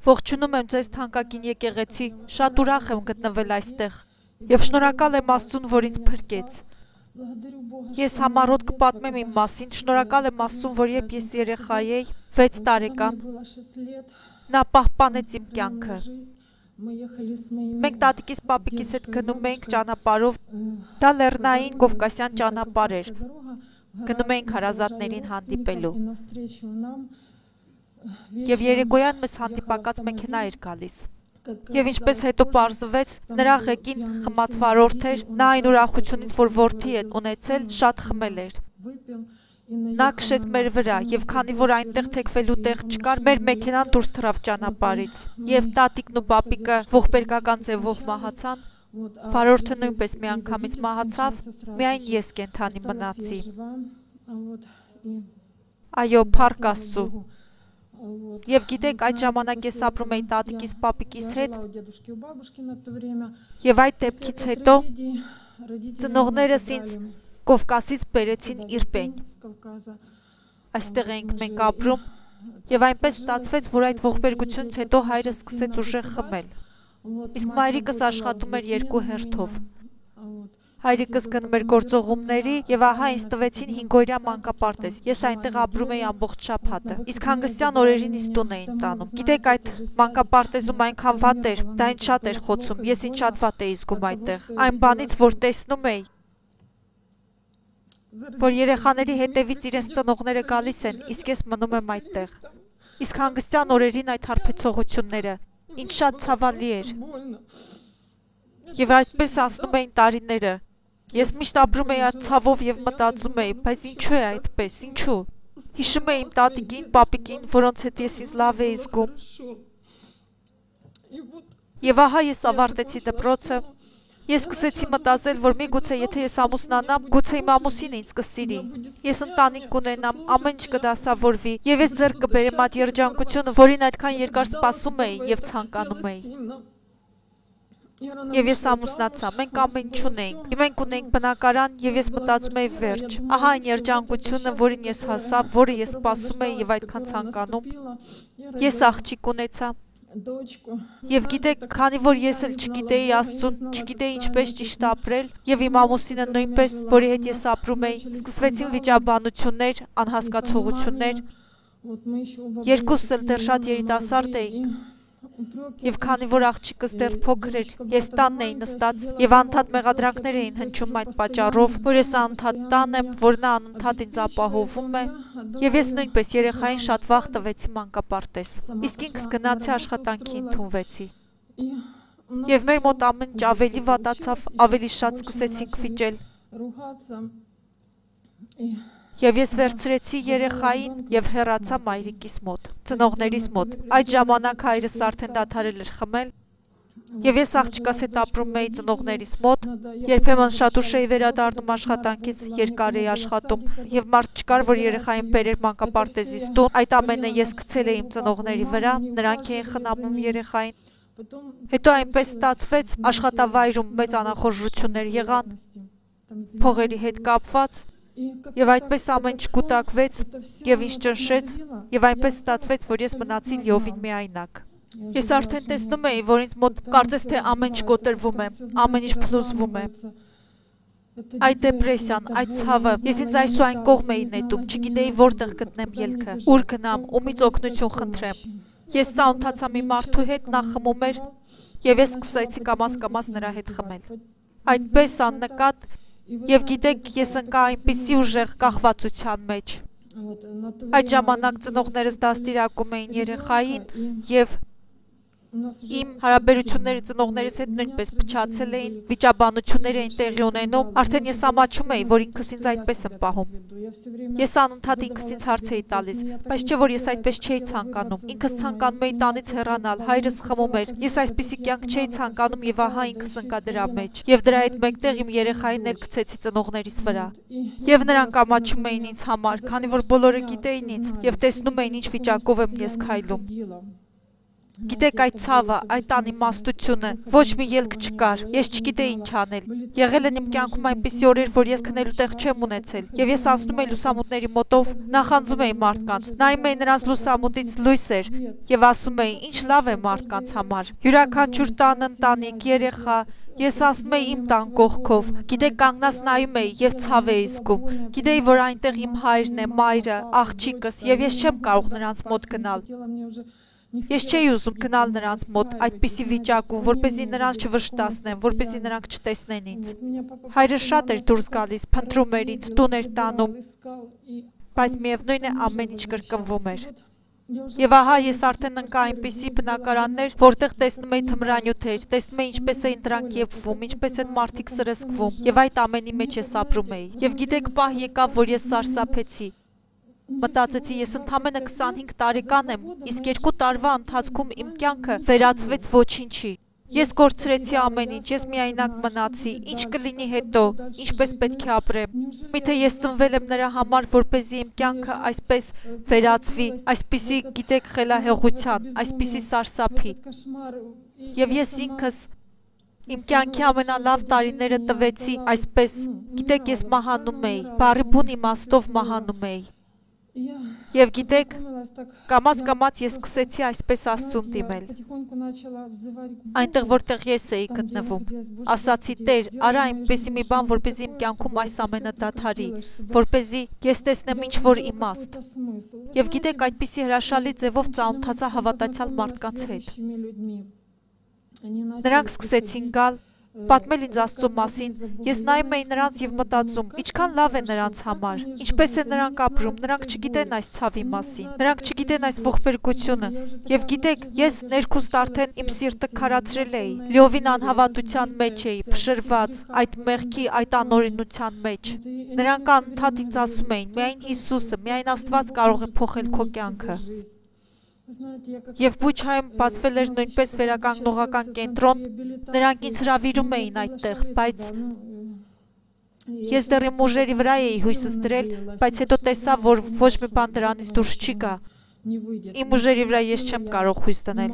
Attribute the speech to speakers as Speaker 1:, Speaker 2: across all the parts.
Speaker 1: Ողջունում եմ ձեզ թանկագին եկեղեցի, շատ ուրախ եմ գտնվել այստեղ եւ շնորհակալ եմ Աստծուն, որ ինձ փրկեց։ Ես համառոտ կպատմեմ իմ մասին, շնորհակալ եմ Աստծուն, որ երբ ես երեխա էի, 6 տարեկան, նա պահպանեց իմ կյանքը։ Մենք տատիկիս պապիկիս հետ գնում էինք ճանապարհով, դա լեռնային կովկասյան ճանապարհ էր։ Գնում էինք հարազատներին հանդիպելու։ Եվ երեկոյան մեզ հանդիպակաց մեքենա էր գալիս։ Եվ ինչպես հետո պարզվեց, նրա ղեկին խմած վարորդ էր, նա այն ուրախությունից, որ որդի է ունեցել, շատ խմել էր։ Նա քշեց մեր վրա, եւ քանի որ այնտեղ թեքվելու տեղ չկար, մեր մեքենան դուրս թռավ ճանապարհից։ Եվ տատիկն ու պապիկը ողբերգական ձևով մահացան, վարորդը նույնպես միանգամից մահացավ, միայն ես կենդանի մնացի։ Այո, փառք Աստծո։ Եվ գիտեք, այդ ժամանակ ես ապրում էի տատիկիս պապիկիս հետ, եւ այդ դեպքից հետո ծնողներս ինձ Կովկասից բերեցին Իրպեն։ Այստեղ էինք մենք ապրում, եւ այնպես ստացվեց, որ այդ ողբերգությունից հետո հայրս սկսեց ուժեղ խմել։ Իսկ մայրիկս աշխատում էր 2 հերթով։ Հայրիկս գնում էր գործողումների եւ ահա ինձ տվեցին 5-օրյա մանկապարտեզ։ Ես այնտեղ ապրում էի ամբողջ շաբաթը։ Իսկ հանգստյան օրերին ինձ տուն էին տանում։ Գիտեք, այդ մանկապարտեզում այնքան վատ էր, դա ինձ շատ էր խոցում։ Ես ինձ շատ վատ էի զգում այդտեղ։ Այն բանից, որ տեսնում էի, որ երեխաների հետևից իրենց ծնողները գալիս են, իսկ ես մնում եմ այդտեղ։ Իսկ հանգստյան օրերին այդ հարբեցողությունները ինձ շատ ցավալի էր։ Եվ այդպես անցնում էին տարիները։ Ես միշտ ապրում էի այդ ցավով եւ մտածում էի, բայց ինչու է այդպես, ինչու։ Հիշում էի իմ տատիկին, պապիկին, որոնց հետ ես ինձ լավ էի զգում։ Եվ ահա ես ավարտեցի դպրոցը։ Ես սկսեցի մտածել, որ միգուցե եթե ես ամուսնանամ, գուցե իմ ամուսինը ինձ կսիրի։ Ես ընտանիք կունենամ, ամեն ինչ կդասավորվի, եւ ես ձեռք կբերեմ այդ երջանկությունը, որին այդքան երկար սպասում էի եւ ցանկանում էի։ Եվ ես ամուսնացա, մենք ամեն ինչ ունեինք։ Մենք ունեինք բնակարան եւ ես մտածում էի վերջ։ Ահա այն երջանկությունը, որին ես հասա, որը ես սպասում էի եւ այդքան ցանկանում։ Ես աղջիկ ունեցա։ Եվ գիտեք, քանի որ ես էլ չգիտեի Աստծուն, չգիտեի ինչպես ճիշտ ապրել, եւ իմ ամուսինը նույնպես, որի հետ ես ապրում էի, սկսվեցին վիճաբանություններ, անհասկացողություններ։ Երկուսս էլ դեռ շատ երիտասարդ էինք։ Եվ քանի որ աղջիկս դեռ փոքր էր, ես տանն էի նստած եւ անընդհատ մեղադրանքներ էին հնչում այդ պատճառով, որ ես անընդհատ տան եմ, որ նա անընդհատ ինձ ապահովում է, եւ ես նույնպես երեխային շատ վաղ տվեցի մանկապարտեզ։ Իսկ ինքս գնացի աշխատանքի ընդունվեցի։ Եվ մեր մոտ ամեն ինչ ավելի վատացավ, ավելի շատ սկսեցինք վիճել։ Եվ ես վերցրեցի երեխային եւ հեռացա մայրիկիս մոտ, ծնողներիս մոտ։ Այդ ժամանակ հայրս արդեն դադարել էր խմել, եւ ես աղջկաս հետ ապրում էի ծնողներիս մոտ, երբեմն շատ ուշ էի վերադառնում աշխատանքից, երկար էի աշխատում, եւ մարդ չկար, որ երեխային բերեր մանկապարտեզից տուն։ Այդ ամենը ես գցել էի իմ ծնողների վրա, նրանք էին խնամում երեխային։ Հետո այնպես ստացվեց, աշխատավայրում մեծ անախորժություններ եղան, փողերի հետ կապված։ Եվ այդպես ամեն ինչ կուտակվեց եւ ինձ ճնշեց եւ այնպես ստացվեց, որ ես մնացի լիովին միայնակ։ Ես արդեն տեսնում էի, որ ինձ մոտ կարծես թե ամեն ինչ կոտրվում է, ամեն ինչ փլուզվում է։ Այդ դեպրեսիան, այդ ցավը, ես ինձ այս ու այն կողմ էի նետում, չգիտեի որտեղ գտնեմ ելքը, ուր գնամ, ումից օգնություն խնդրեմ։ Ես ծանոթացա մի մարդու հետ, նա խմում էր եւ ես սկսեցի կամաց նրա հետ խմել։ Այդպես աննկատ. Եվ գիտեք, ես ընկա այնպիսի ուժեղ կախվածության մեջ։ Այդ ժամանակ ծնողներս դաստիարակում էին երեխային եւ իմ հարաբերությունները ծնողներիս հետ նույնպես փչացել էին, վիճաբանություններ էին տեղի ունենում, արդեն ես ամաչում էի, որ ինքս ինձ այդպես եմ պահում։ Ես անընդհատ ինքս ինձ հարց էի տալիս, բայց չէ որ ես այդպես չէի ցանկանում։ Ինքս ցանկանում էի տանից հեռանալ, հայրս խմում էր։ Ես այսպիսի կյանք չէի ցանկանում եւ ահա ինքս ընկա դրա մեջ։ Եվ դրա հետ մեկտեղ իմ երեխային էլ գցեցի ծնողներիս վրա։ Եվ նրանք ամաչում էին ինձ համար, քանի որ բոլորը գիտեին ինձ եւ տեսնում էին ինչ վիճակով եմ ես քայլում։ Գիտեք այդ ցավը, այդ անիմաստությունը, ոչ մի ելք չկար, ես չգիտեի ինչ անել։ Եղել են իմ կյանքում այնպիսի օրեր, որ ես քնելու տեղ չեմ ունեցել, եւ ես անցնում էի լուսամուտների մոտով, նախանձում էի մարդկանց, նայում էի նրանց լուսամուտից լույս էր եւ ասում էի, ինչ լավ է մարդկանց համար։ Յուրաքանչյուր տան ընտանիք, երեխա, ես անցնում էի իմ տան կողքով, գիտեք կանգնած նայում էի եւ ցավ էի զգում, գիտեի, որ այնտեղ իմ հայրն է, մայրը, աղջիկս եւ ես չեմ կարող նրանց մոտ գնալ։ Ես չէի ուզում գնալ նրանց մոտ այդպիսի վիճակում, որպեսզի նրանց չվշտացնեմ, որպեսզի նրանք չտեսնեն ինձ։ Հայրս շատ էր դուրս գալիս, փնտրում էր ինձ, տուն էր տանում, բայց միևնույն է ամեն ինչ կրկնվում էր։ Եվ ահա ես արդեն ընկա այնպիսի բնակարաններ, որտեղ տեսնում էի թմրանյութեր, տեսնում էի ինչպես էին դրանք եփվում, ինչպես են մարդիկ սրսկվում, եւ այդ ամենի մեջ ես ապրում էի։ Եվ գիտեք, պահ եկավ, որ ես սարսափեցի։ Մտածեցի, ես ընդամենը 25 տարեկան եմ, իսկ 2 տարվա ընթացքում իմ կյանքը վերածվեց ոչինչի։ Ես կորցրեցի ամեն ինչ, ես միայնակ մնացի, ինչ կլինի հետո, ինչպես պետք է ապրեմ։ Միթե ես ծնվել եմ նրա համար, որպեսզի իմ կյանքը այսպես վերածվի, այսպիսի գիտեք խելահեղության, այսպիսի սարսափի։ Եվ ես ինքս իմ կյանքի ամենալավ տարիները տվեցի այսպես, գիտեք, ես մահանում էի, բառի բուն իմաստով մահանում էի։ Եվ գիտեք, կամաց ես սկսեցի այսպես Աստծուն դիմել։ Այնտեղ, որտեղ ես էի գտնվում, ասացի, Տեր, արա այնպեսի մի բան, որպեսզի իմ կյանքում այս ամենը դադարի, որպեսզի ես տեսնեմ ինչ-որ իմաստ։ Եվ գիտեք, այդպիսի հրաշալի ձևով ծանոթացա հավատացյալ մարդկանց հետ։ Նրանք սկսեցին գալ, պատմել ինձ Աստծո մասին, ես նայում էի նրանց եւ մտածում, ինչքան լավ է նրանց համար, ինչպես է նրանք ապրում, նրանք չգիտեն այս ցավի մասին, նրանք չգիտեն այս ողբերգությունը, եւ գիտեք, ես ներքուստ արդեն իմ սիրտը քարացրել էի, լիովին անհավատության մեջ էի, փշրված, այդ մեղքի, այդ անօրինության մեջ։ Նրանք անընդհատ ինձ ասում էին, միայն Հիսուսը, միայն Աստված կարող է փոխել քո կյանքը։ Եվ Բուչայում բացվել էր նույնպես վերականգնողական կենտրոն, նրանք ինձ հրավիրում էին այդտեղ, բայց ես դեռ իմ ուժերի վրա էի հույսս դրել, բայց հետո տեսա, որ ոչ մի բան դրանից դուրս չի գա։ Իմ ուժերի վրա ես չեմ կարող հույս դնել։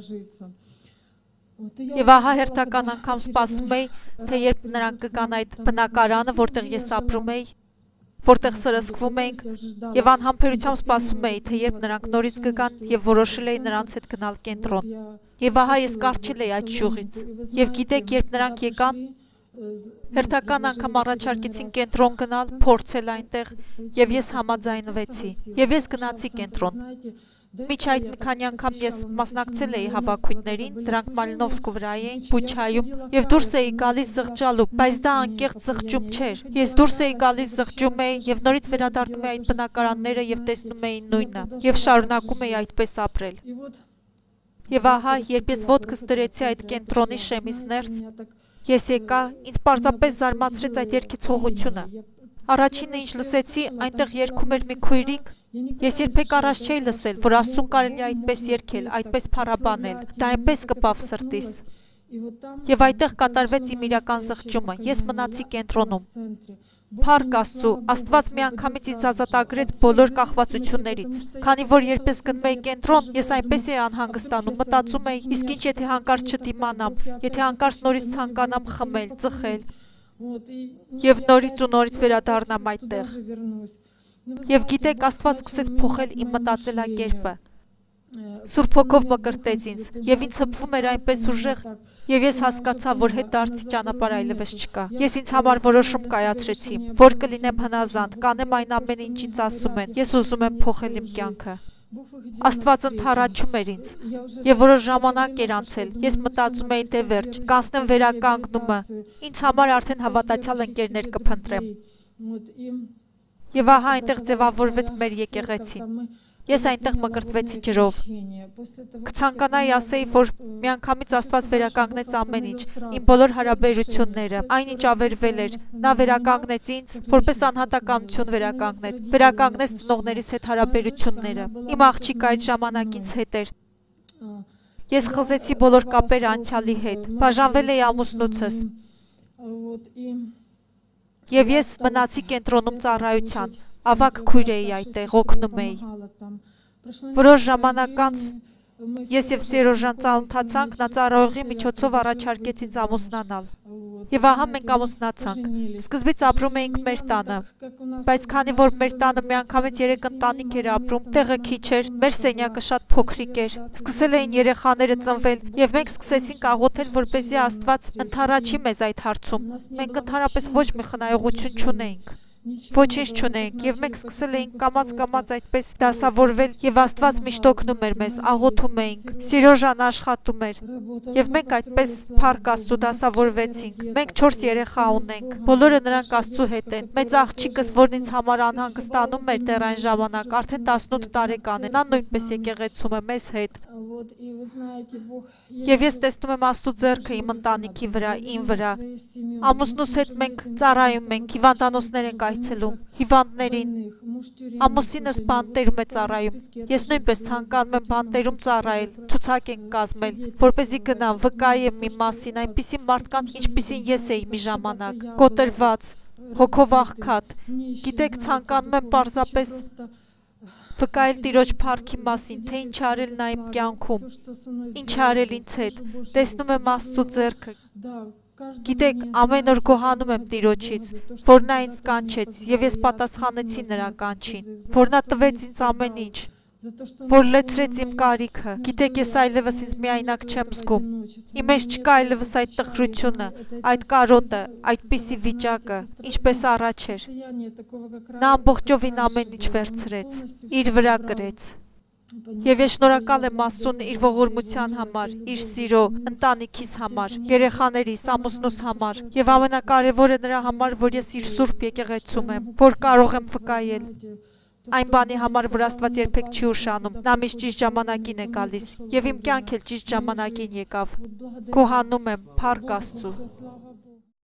Speaker 1: Եվ ահա հերթական անգամ սպասում էի, թե երբ նրանք կգան այդ բնակարանը, որտեղ ես ապրում էի, որտեղ սրսկվում էինք, եւ անհամբերությամբ սպասում էի, թե երբ նրանք նորից կգան եւ որոշել էի նրանց հետ գնալ կենտրոն։ Եվ ահա ես կարճել էի այդ ճյուղից։ Եվ գիտեք, երբ նրանք եկան, հերթական անգամ առաջարկեցին կենտրոն գնալ, փորձել այնտեղ, եւ ես համաձայնվեցի։ Եվ ես գնացի կենտրոն։ Միջ այդ մի քանի անգամ ես մասնակցել էի հավաքույթներին, դրանք Մալինովսկու վրա էին, Բուչայում, եւ դուրս էի գալիս զղջալու, բայց դա անկեղծ զղջում չէր։ Ես դուրս էի գալիս զղջում էի եւ նորից վերադառնում էի այդ բնակարանները եւ տեսնում էի նույնը, եւ շարունակում էի այդպես ապրել։ Եվ ահա, երբ ես ոտքս դրեցի այդ կենտրոնի շեմից ներս, ես եկա, ինձ պարզապես զարմացրեց այդ երգիծողությունը։ Առաջինը ինչ լսեցի, այնտեղ երգում էր մի քույրիկ, ես երբեք առաջ չէի լսել, որ Աստծուն կարելի է այդպես երգել, այդպես փառաբանել, դա այնպես կպավ սրտիս։ Եվ այդտեղ կատարվեց իմ իրական զղջումը, ես մնացի կենտրոնում։ Փառք Աստծու, Աստված միանգամից ինձ ազատագրեց բոլոր կախվածություններից, քանի որ երբ ես գնում էի կենտրոն, ես այնպես էի անհանգստանում, մտածում էի, իսկ ինչ եթե հանկարծ չդիմանամ, եթե հանկարծ նորից ցանկանամ խմել, ծխել, եւ նորից ու նորից վերադառնամ այդտեղ։ Եվ գիտեք, Աստված սկսեց փոխել իմ մտածելակերպը։ Սուրբ Հոգով մկրտեց ինձ, եւ ինձ հպվում էր այնպես ուժեղ, եւ ես հասկացա, որ հետդարձի ճանապարհ այլևս չկա։ Ես ինձ համար որոշում կայացրեցի, որ կլինեմ հնազանդ, կանեմ այն ամենը, ինչ ինձ ասում են։ Ես ուզում եմ փոխել իմ կյանքը։ Աստված ընդառաջում էր ինձ, եւ որոշ ժամանակ էր անցել։ Ես մտածում էի, դե վերջ, կանցնեմ վերականգնումը։ Ինձ համար արդեն հավատացյալ ընկերներ կփնտրեմ։ Եվ ահա այնտեղ ձևավորվեց մեր եկեղեցին։ Ես այնտեղ մկրտվեցի ջրով։ Կցանկանայի ասեի, որ միանգամից Աստված վերականգնեց ամեն ինչ, իմ բոլոր հարաբերությունները, այն ինչ ավերվել էր, նա վերականգնեց ինձ, որպես անհատականություն վերականգնեց ծնողներիս հետ հարաբերությունները։ Իմ աղջիկը այդ ժամանակ ինձ հետ էր։ Ես խզեցի բոլոր կապեր անցյալի հետ, բաժանվել էի ամուսնուցս։ Եվ ես մնացի կենտրոնում ծառայության, ավագ քույր էի այդտեղ, օգնում էի։ Որոշ ժամանակ անց Ես եւ Սերոժան ծանոթացանք, նա ծառայողի միջոցով առաջարկեց ինձ ամուսնանալ։ Եվ ահա մենք ամուսնացանք։ Սկզբից ապրում էինք մեր տանը, բայց քանի որ մեր տանը միանգամից 3 ընտանիք էր ապրում, տեղը քիչ էր, մեր սենյակը շատ փոքրիկ էր։ Սկսել էին երեխաները ծնվել, եւ մենք սկսեցինք աղոթել, որպեսզի Աստված ընդառաջի մեզ այդ հարցում։ Մենք ընդհանրապես ոչ մի խնայողություն չունեինք։ Ոչինչ չունենք, եւ մենք սկսել էինք կամաց այդպես դասավորվել, եւ Աստված միշտ օգնում էր մեզ, աղոթում էինք, Սիրոժան աշխատում էր, եւ մենք այդպես փառք Աստծո դասավորվեցինք։ Մենք 4 երեխա ունենք, բոլորը նրանք Աստծո հետ են։ Մեծ աղջիկս, որն ինձ համար անհանգստանում էր դեռ այն ժամանակ, արդեն 18 տարեկան է, նա նույնպես եկեղեցում է մեզ հետ։ Եվ ես տեսնում եմ Աստծո ձեռքը իմ ընտանիքի վրա, իմ վրա։ Ամուսնուս հետ մենք ծառայում ենք, հիվանդանոցներ ենք այցելում, հիվանդներին։ Ամուսինս բանտերում է ծառայում։ Ես նույնպես ցանկանում եմ բանտերում ծառայել, ցուցակ ենք կազմել, որպեսզի գնամ, վկայեմ իմ մասին, այնպիսի մարդկանց, ինչպիսին ես էի մի ժամանակ, կոտրված, հոգով աղքատ։ Գիտեք, ցանկանում եմ պարզապես վկայել Տիրոջ փառքի մասին, թե ինչ արել նա իմ կյանքում, ինչ արել ինձ հետ, տեսնում եմ Աստծո ձեռքը։ Գիտեք, ամեն օր գոհանում եմ Տիրոջից, որ նա ինձ կանչեց, եւ ես պատասխանեցի նրա կանչին, որ նա տվեց ինձ ամեն ինչ, որ լեցրեց իմ կարիքը։ Գիտեք, ես այլևս ինձ միայնակ չեմ զգում։ Իմ մեջ չկա այլևս այդ տխրությունը, այդ կարոտը, այդպիսի վիճակը, ինչպես առաջ էր։ Նա ամբողջովին ամեն ինչ վերցրեց, իր վրա կրեց։ Եվ ես շնորհակալ եմ Աստծուն իր ողորմության համար, իր սիրո, ընտանիքիս համար, երեխաներիս, ամուսնուս համար, եւ ամենակարևորը նրա համար, որ ես իր սուրբ եկեղեցում եմ, որ կարող եմ վկայել այն բանի համար, որ Աստված երբեք չի ուշանում, նա միշտ ճիշտ ժամանակին է գալիս, եւ իմ կյանքը ճիշտ ժամանակին եկավ։ Գոհանում եմ, փառք Աստծո։